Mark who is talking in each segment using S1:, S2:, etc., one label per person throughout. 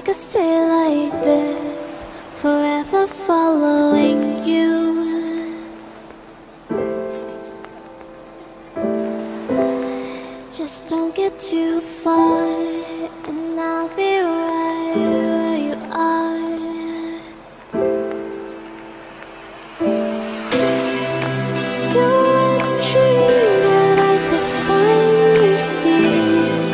S1: could stay like this, forever following you. Just don't get too far, and I'll be right where you are. You're a dream that I could finally see.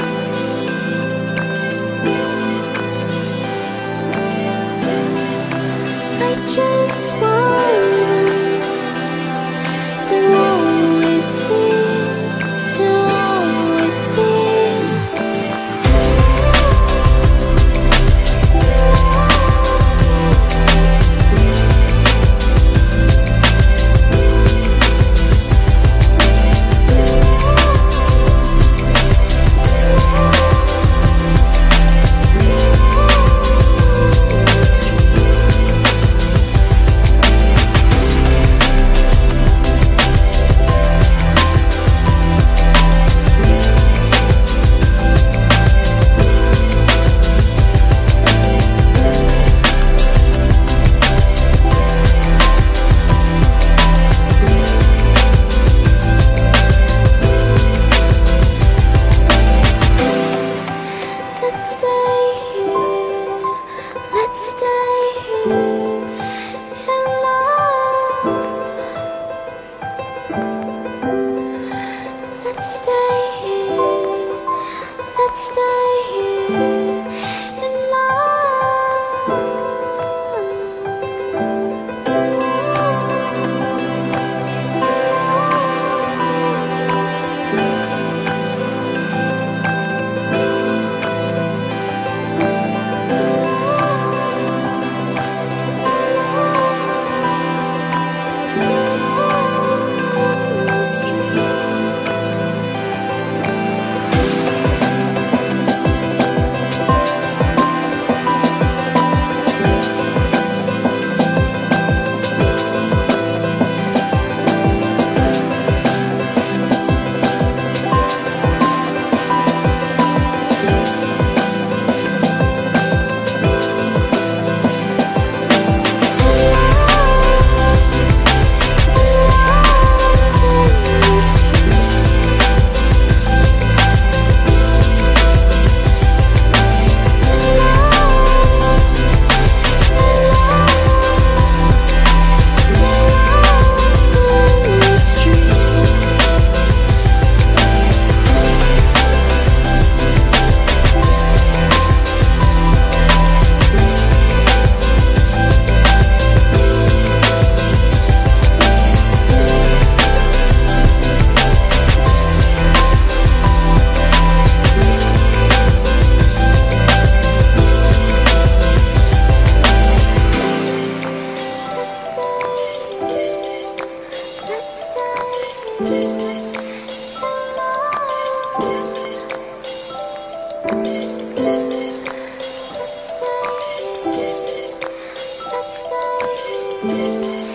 S1: I just want us to always be, to always be. Let's stay here.